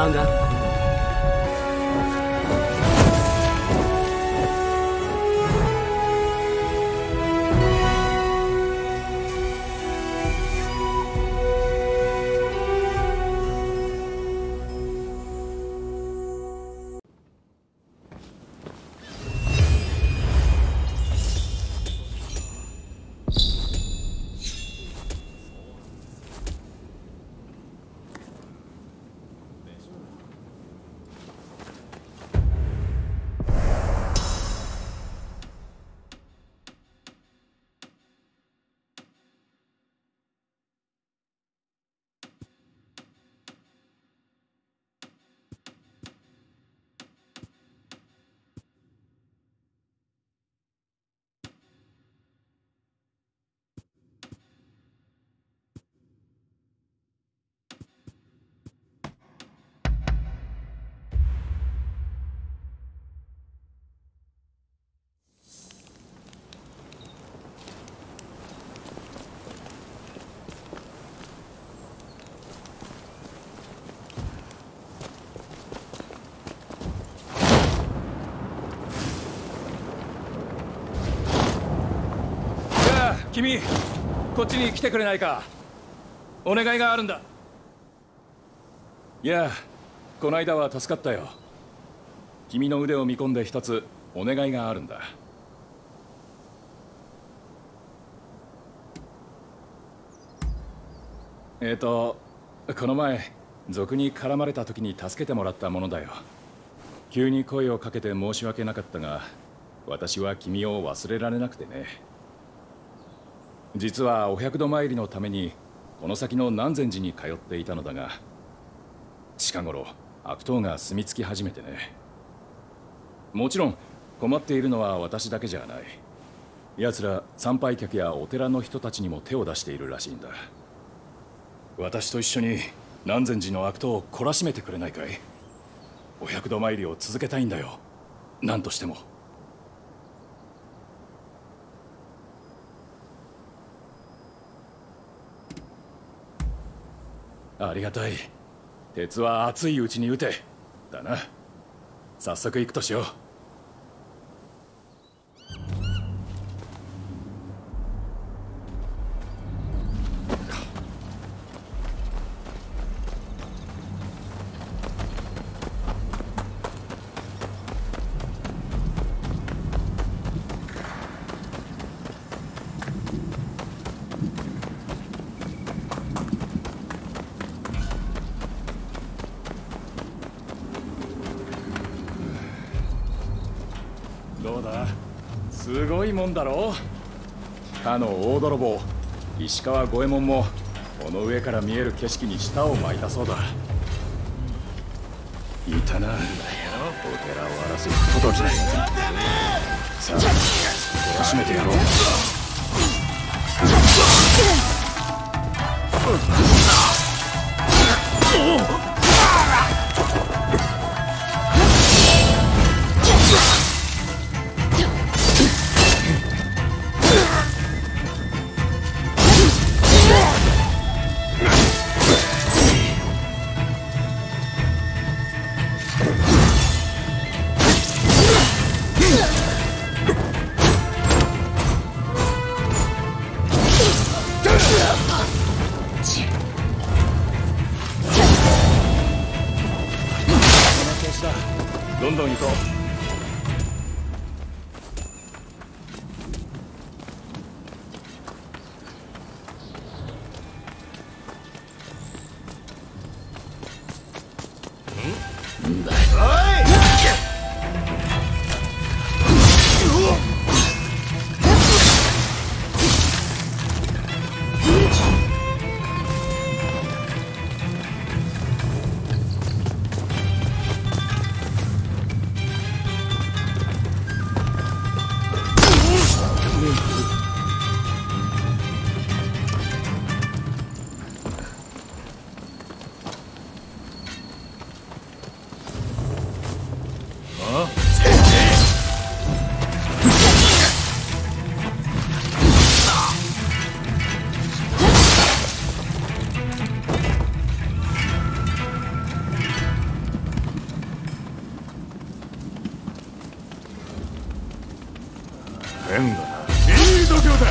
バーガー。 君、こっちに来てくれないか。お願いがあるんだ。いや、この間は助かったよ。君の腕を見込んで一つお願いがあるんだ。この前賊に絡まれた時に助けてもらったものだよ。急に声をかけて申し訳なかったが、私は君を忘れられなくてね。実はお百度参りのためにこの先の南禅寺に通っていたのだが、近頃悪党が住み着き始めてね。もちろん困っているのは私だけじゃない。奴ら参拝客やお寺の人たちにも手を出しているらしいんだ。私と一緒に南禅寺の悪党を懲らしめてくれないかい。お百度参りを続けたいんだよ、何としても。ありがたい。鉄は熱いうちに撃てだな。早速行くとしよう。どうだ、すごいもんだろう。かの大泥棒石川五右衛門もこの上から見える景色に舌を巻いたそうだ。いたな、お寺を荒らす不届きな。さあ、懲らしめてやろう。 変だな。いい度胸だ。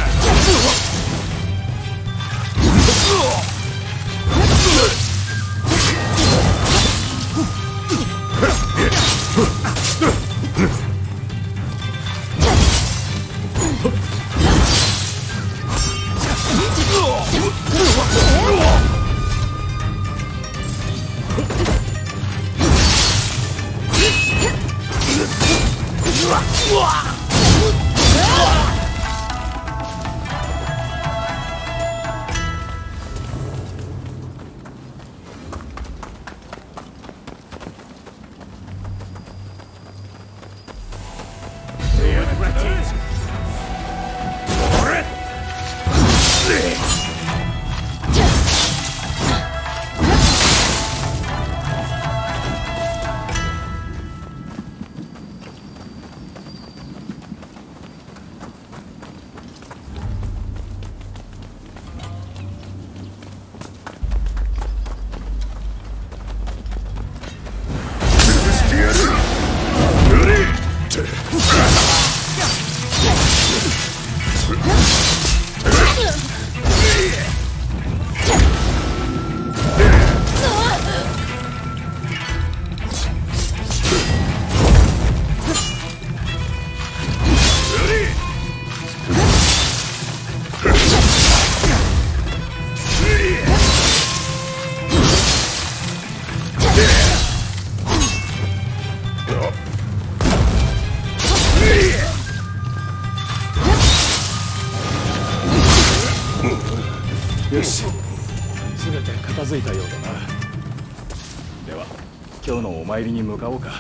よし、全て片付いたようだな。では今日のお参りに向かおうか。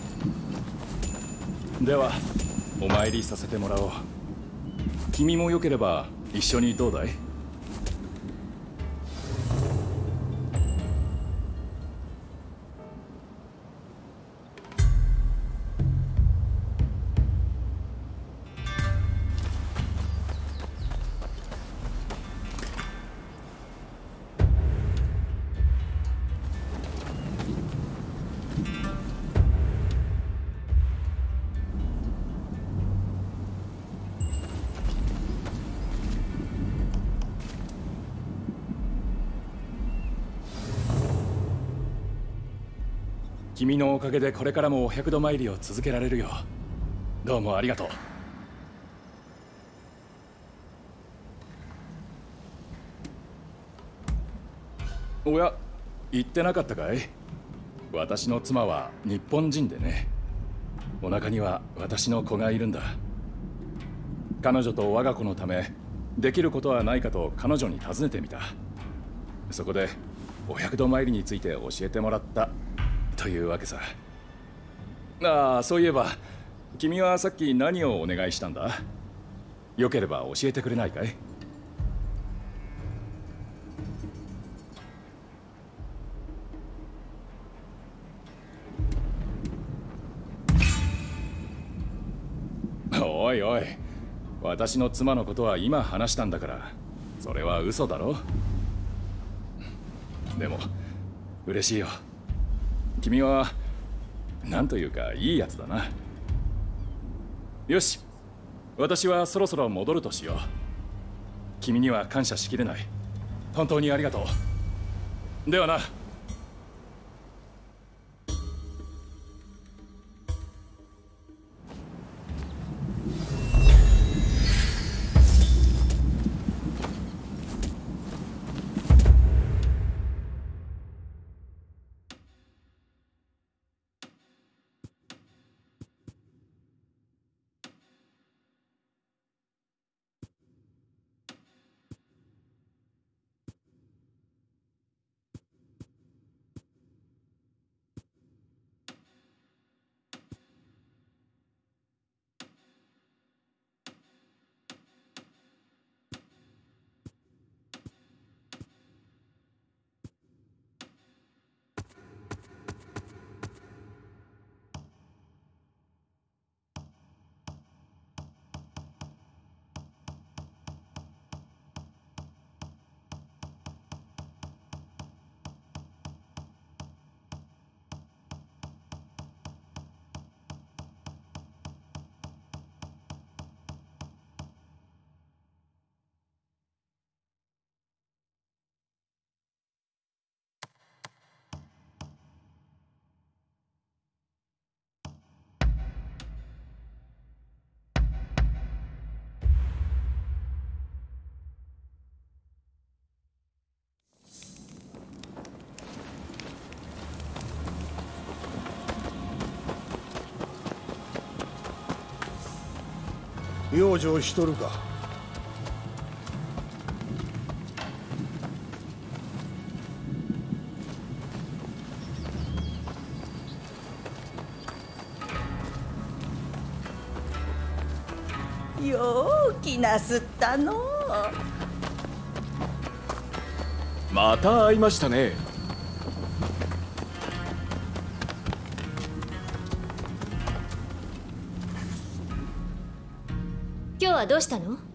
ではお参りさせてもらおう。君もよければ一緒にどうだい？君のおかげでこれからもお百度参りを続けられるよ。どうもありがとう。おや、言ってなかったかい？私の妻は日本人でね。お腹には私の子がいるんだ。彼女と我が子のためできることはないかと彼女に尋ねてみた。そこでお百度参りについて教えてもらったというわけさ。ああ、そういえば君はさっき何をお願いしたんだ？よければ教えてくれないかい？おいおい、私の妻のことは今話したんだから、それは嘘だろ？でも嬉しいよ。君はなんというかいいやつだな。よし、私はそろそろ戻るとしよう。君には感謝しきれない。本当にありがとう。ではな。 養生しとるか。 よう気なすったのう。 また会いましたね。 今日はどうしたの？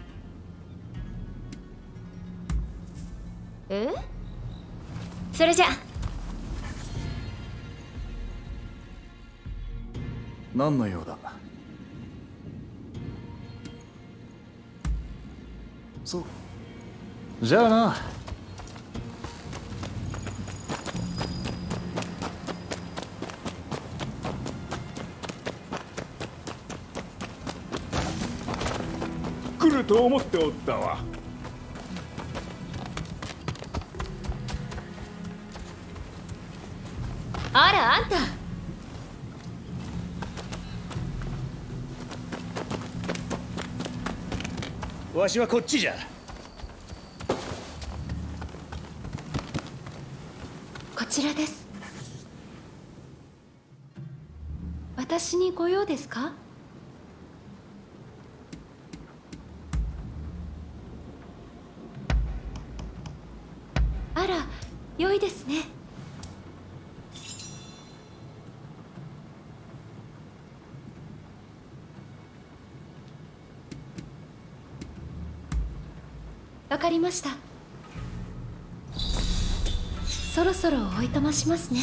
え？それじゃ。 何の用だ？そう。じゃあな。 来ると思っておったわ。 あら、あんた。 わしはこっちじゃ。 こちらです。私にご用ですか？あら、良いですね。わかりました。そろそろおいとましますね。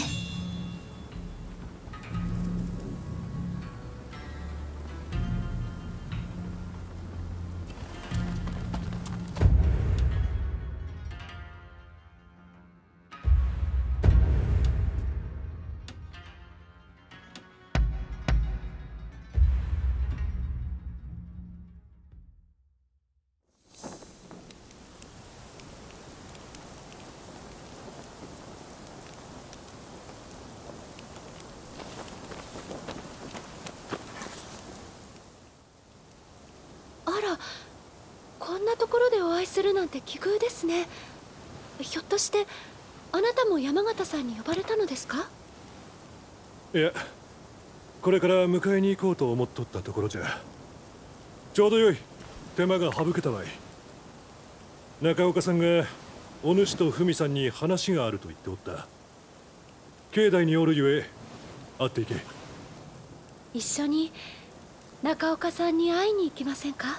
こんなところでお会いするなんて奇遇ですね。ひょっとしてあなたも山形さんに呼ばれたのですか？ いや、これから迎えに行こうと思っとったところじゃ。ちょうどよい。手間が省けたわい。中岡さんがお主と文さんに話があると言っておった。境内におるゆえ会っていけ。 一緒に中岡さんに会いに行きませんか？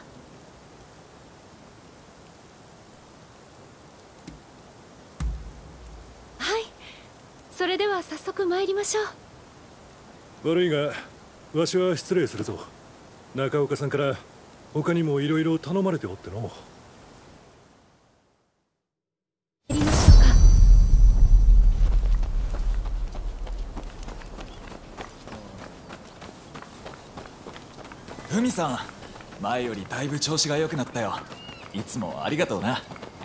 はい、それでは早速参りましょう。悪いがわしは失礼するぞ。中岡さんから他にもいろいろ頼まれておっての。 やりましょうか。 ふみさん、前よりだいぶ調子が良くなったよ。いつもありがとうな。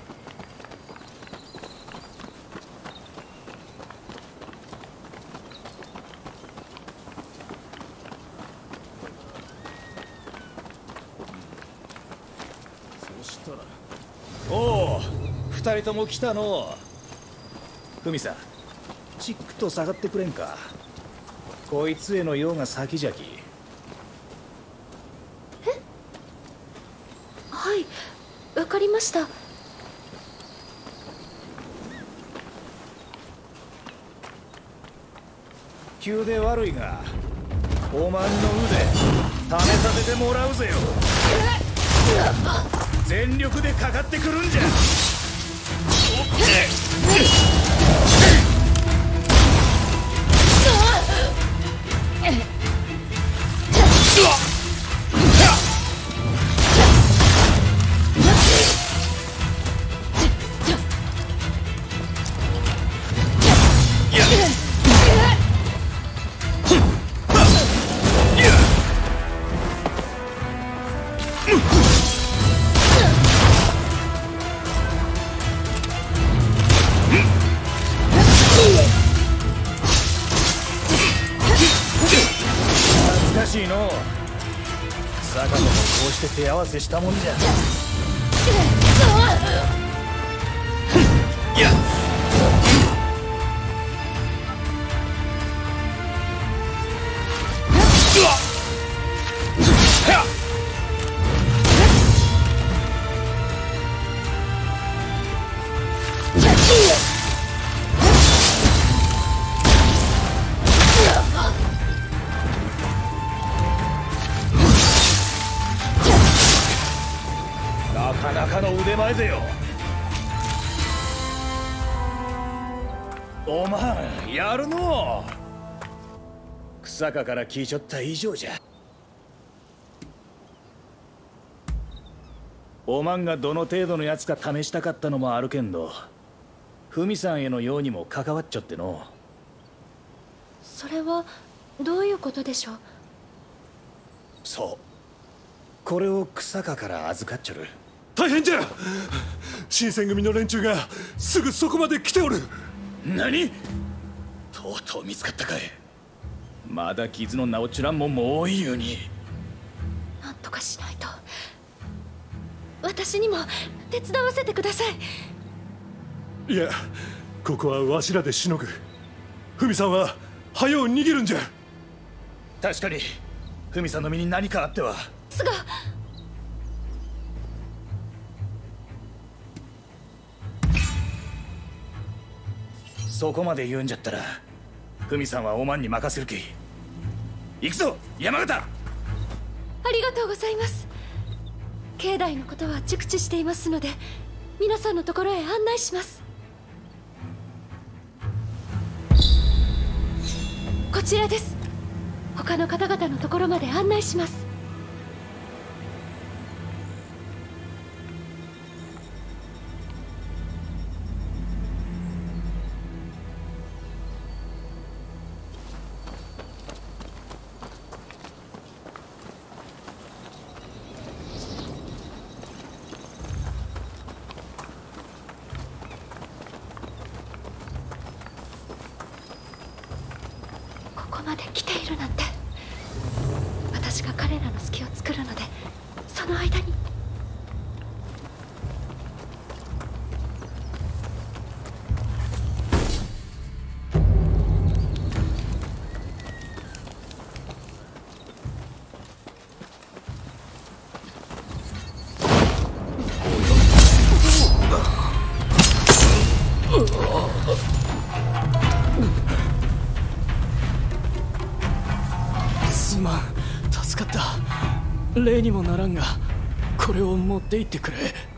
そしたら、おお、二人とも来たのう。ふみさん、ちっくと下がってくれんか。こいつへの用が先じゃき。 はい、わかりました。 急で悪いが、おまんの腕試させてもらうぜよ。全力でかかってくるんじゃ。懐かしいの。 草加もこうして手合わせしたもんじゃ。いやなかなかの腕前ぜよ。おまんやるのう。草加から聞いちょった以上じゃ。おまんがどの程度のやつか試したかったのもあるけんど、フミさんへのようにも関わっちゃっての。 それはどういうことでしょう。 そう、これを草加から預かっちょる。 大変じゃ。新選組の連中がすぐそこまで来ておる。 何？とうとう見つかったかい。まだ傷の治っちゅらんもんも多いように。 なんとかしないと。私にも手伝わせてください。 いや、ここはわしらでしのぐ。フミさんは早う逃げるんじゃ。 確かにフミさんの身に何かあっては。 すがそこまで言うんじゃったらフミさんはおまんに任せるけい。行くぞ山形。 ありがとうございます。境内のことは熟知していますので、皆さんのところへ案内します。こちらです。他の方々のところまで案内します。ここまで来ているなんて。私が彼らの隙を作るので、その間に。 すまん、助かった。礼にもならんが、これを持って行ってくれ。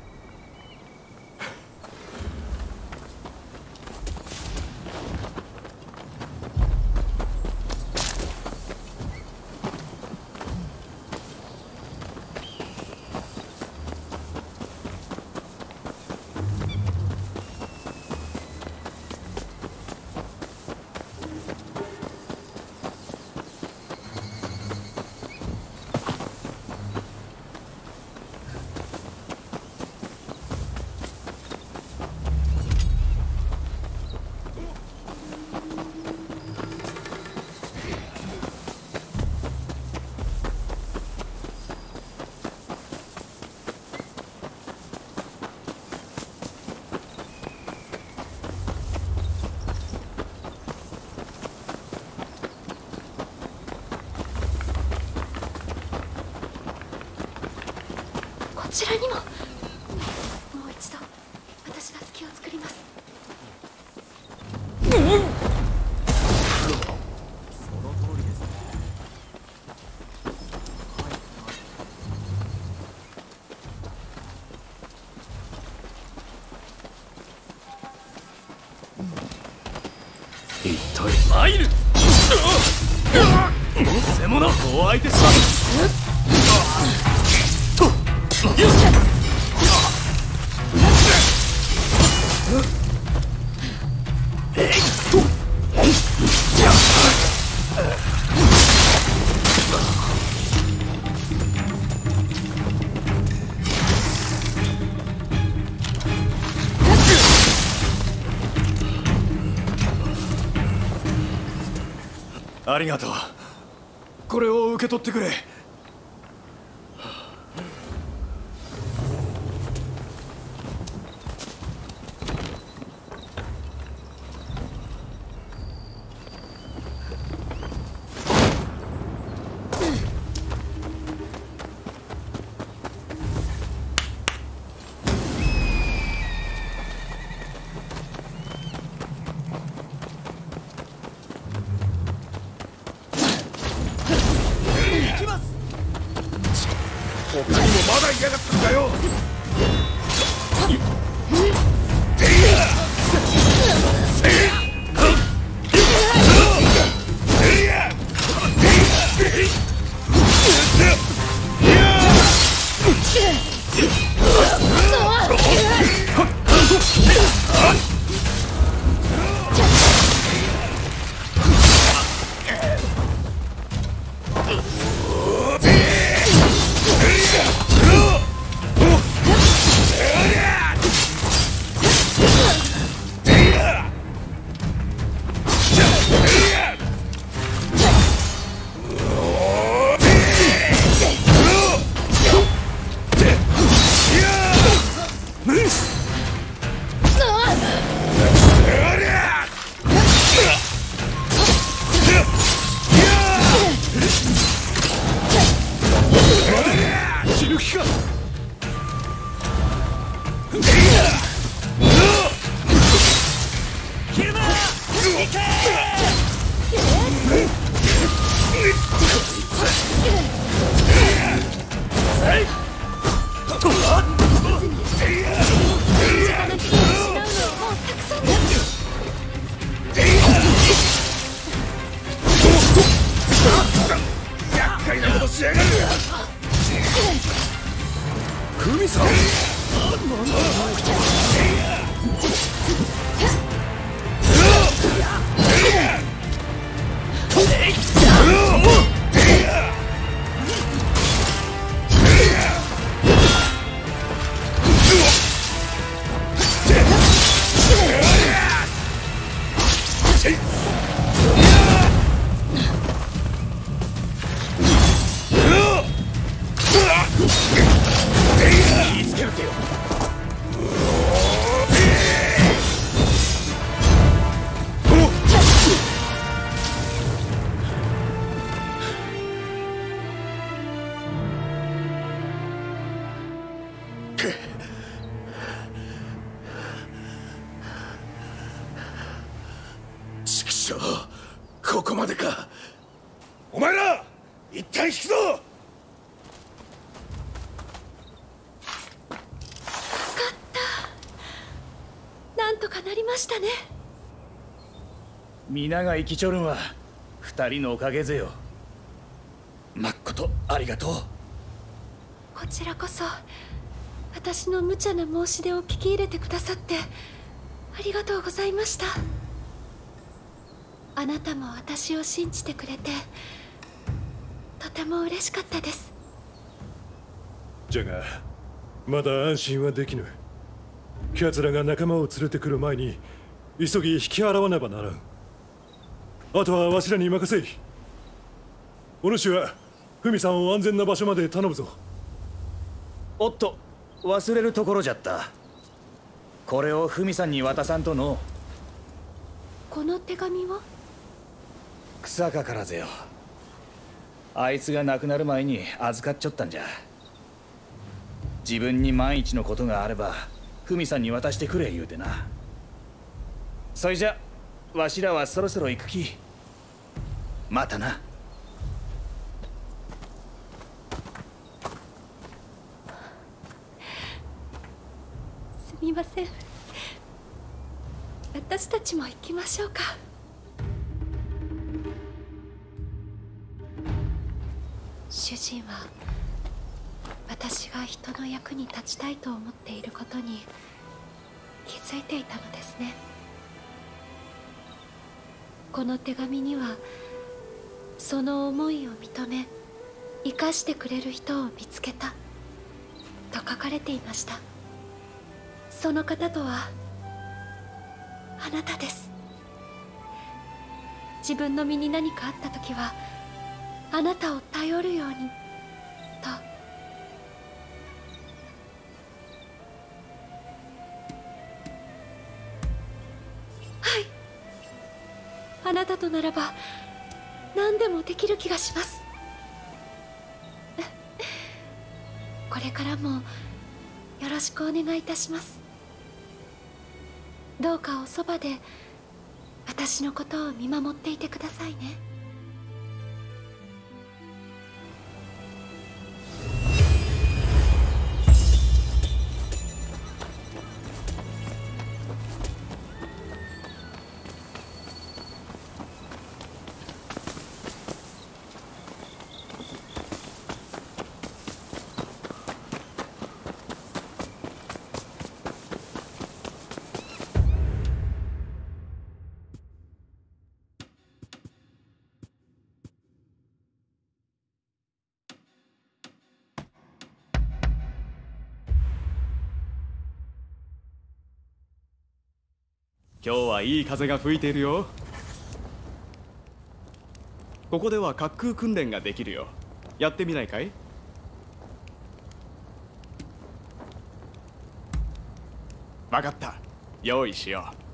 こちらにも。もう一度私が隙を作ります。 一体参る。偽物お相手します。ありがとう。これを受け取ってくれ。 他にもまだ嫌がったんだよ。ここまでか。お前ら一旦引くぞ。 なんとかなりましたね。 皆が生きちょるんは二人のおかげぜよ。まっことありがとう。 こちらこそ私の無茶な申し出を聞き入れてくださってありがとうございました。あなたも私を信じてくれてとても嬉しかったです。 じゃがまだ安心はできぬ。奴らが仲間を連れてくる前に急ぎ引き払わねばならん。あとはわしらに任せい。お主はフミさんを安全な場所まで頼むぞ。 おっと、忘れるところじゃった。これをフミさんに渡さんとの。 この手紙は草加からぜよ。あいつが亡くなる前に預かっちょったんじゃ。自分に万一のことがあればフミさんに渡してくれ言うてな。そいじゃわしらはそろそろ行くき。またな。 すみません。私たちも行きましょうか。主人は私が人の役に立ちたいと思っていることに気づいていたのですね。この手紙にはその思いを認め生かしてくれる人を見つけたと書かれていました。その方とはあなたです。自分の身に何かあった時はあなたを頼るようにと。はい、あなたとならば何でもできる気がします。これからもよろしくお願いいたします。どうかおそばで私のことを見守っていてくださいね。 今日はいい風が吹いているよ。ここでは滑空訓練ができるよ。やってみないかい？分かった。用意しよう。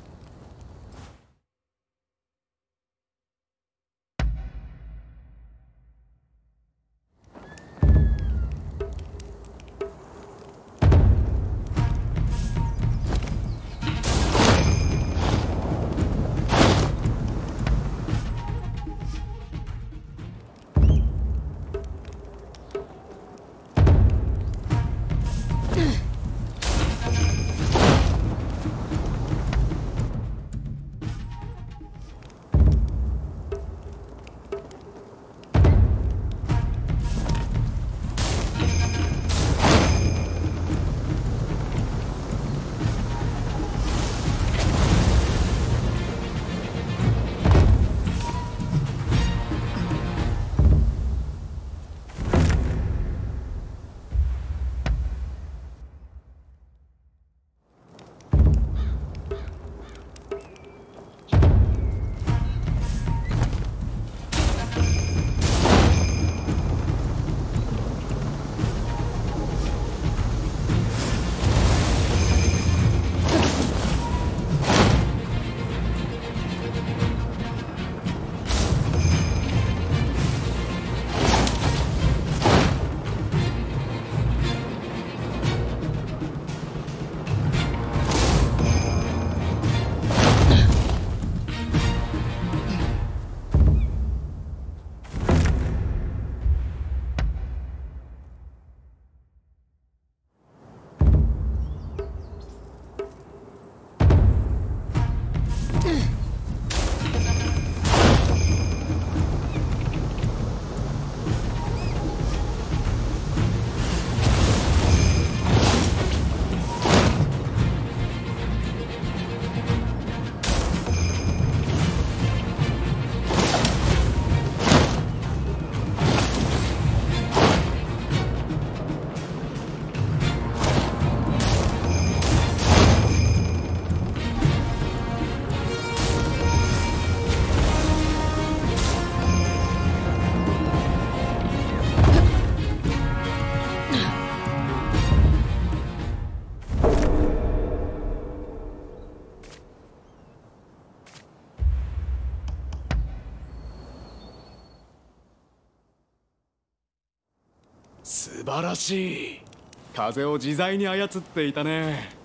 素晴らしい。風を自在に操っていたね。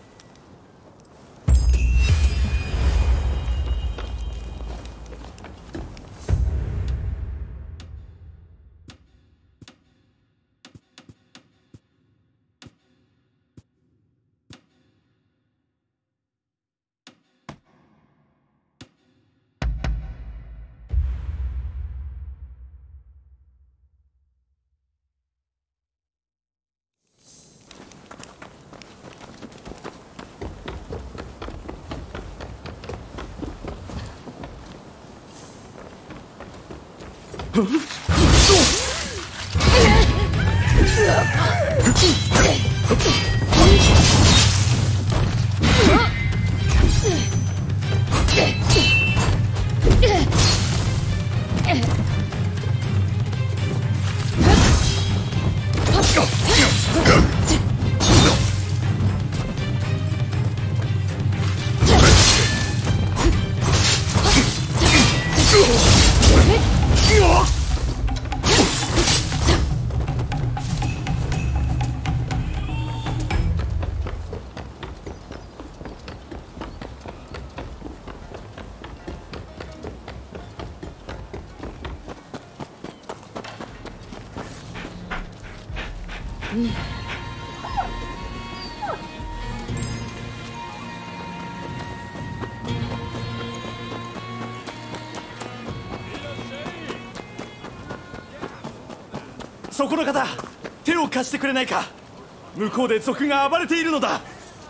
そこの方、手を貸してくれないか。向こうで賊が暴れているのだ。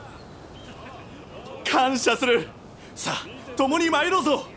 感謝する。さあ、共に参ろうぞ。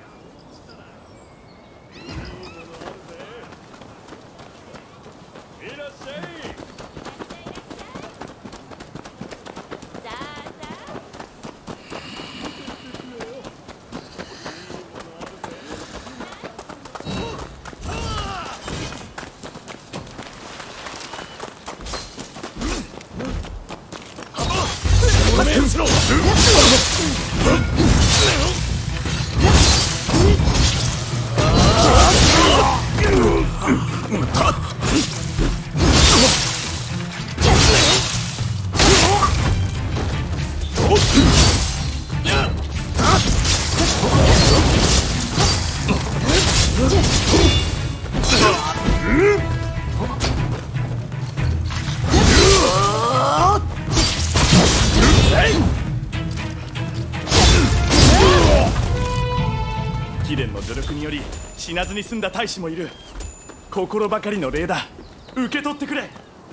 貴殿の助力により死なずに済んだ大使もいる。心ばかりの礼だ。受け取ってくれ。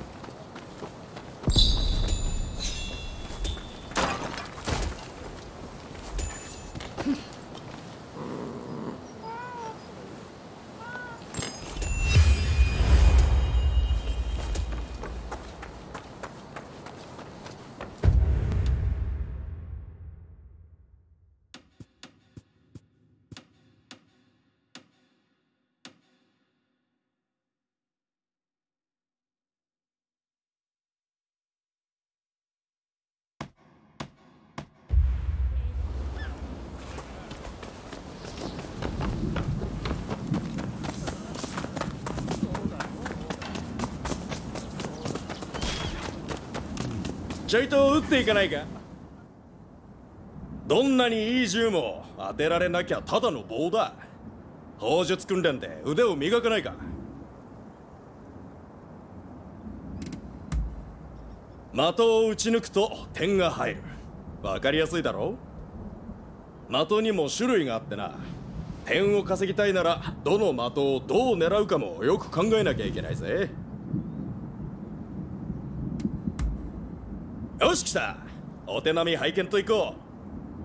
ちょいと撃っていかないか。どんなにいい銃も当てられなきゃただの棒だ。砲術訓練で腕を磨かないか。的を撃ち抜くと点が入る。わかりやすいだろ。的にも種類があってな。点を稼ぎたいならどの的をどう狙うかもよく考えなきゃいけないぜ。よし来た。お手並み拝見といこう。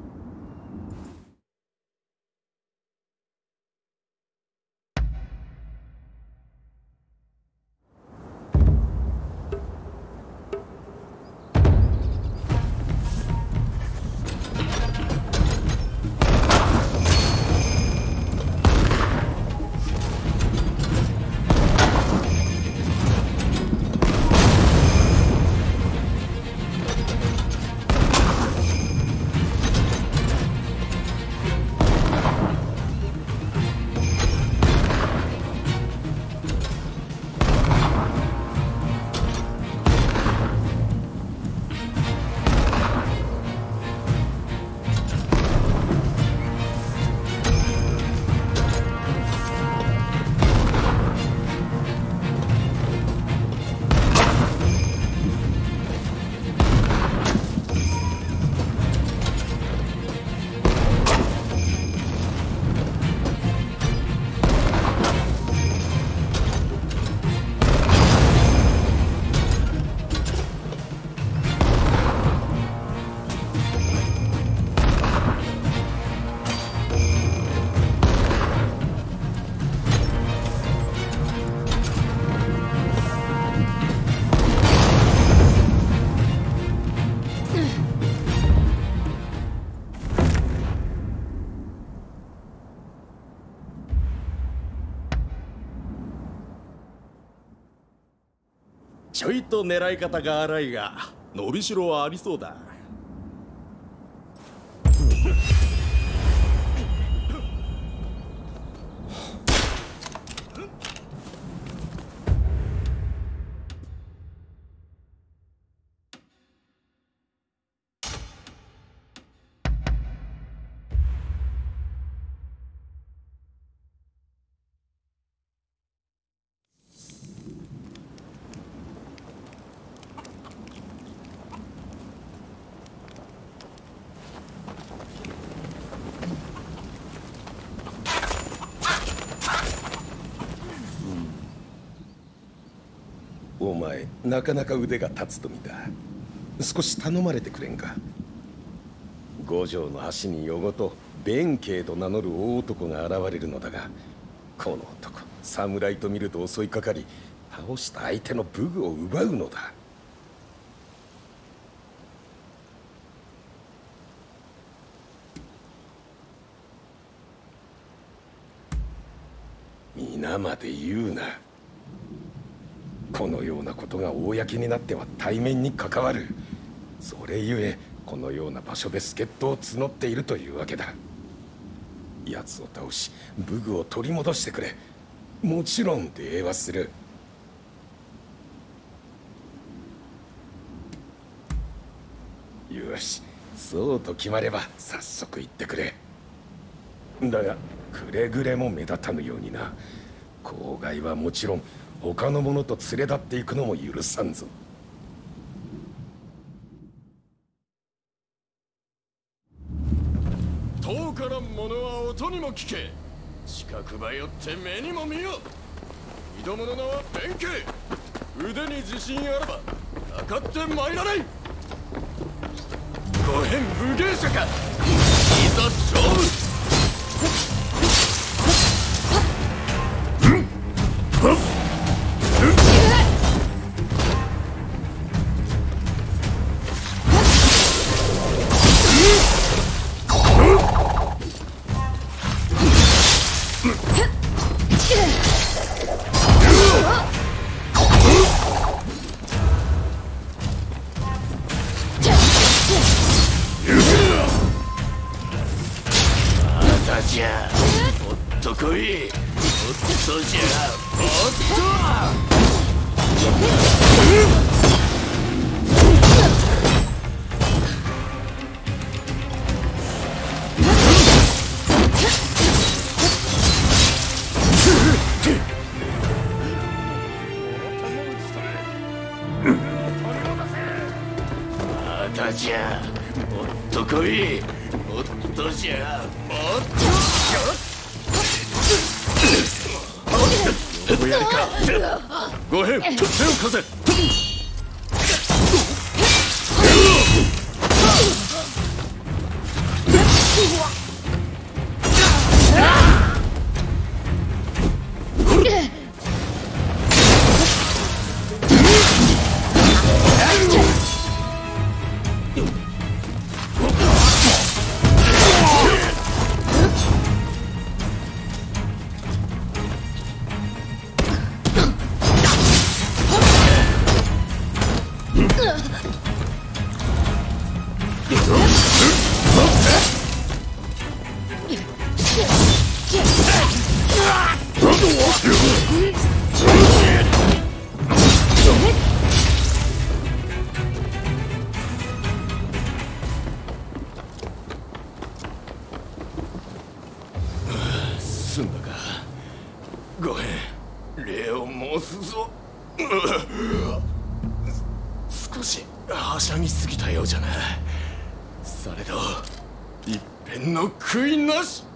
ちょいと狙い方が荒いが伸びしろはありそうだ。 お前なかなか腕が立つと見た。少し頼まれてくれんか。五条の橋に夜ごと弁慶と名乗る大男が現れるのだが、この男侍と見ると襲いかかり倒した相手の武具を奪うのだ。皆まで言うな。このようなことが公になっては対面に関わる。それゆえこのような場所で助っ人を募っているというわけだ。奴を倒し武具を取り戻してくれ。もちろん礼はする。よし、そうと決まれば早速行ってくれ。だがくれぐれも目立たぬようにな。郊外はもちろん他の者と連れ立っていくのも許さんぞ。 遠からん者は音にも聞け。近くばよって目にも見よ。挑むの名は弁慶。腕に自信あればかかって参らない。ご変武芸者か。いざ勝負。じゃおっとこい。おっとじゃおっと。またじゃおっとこい。おっとじゃおっと。横やりか。ご変手を貸せ。済んだか。ご変礼を申すぞ。少しはしゃぎすぎたようじゃな。されど一片の悔いなし。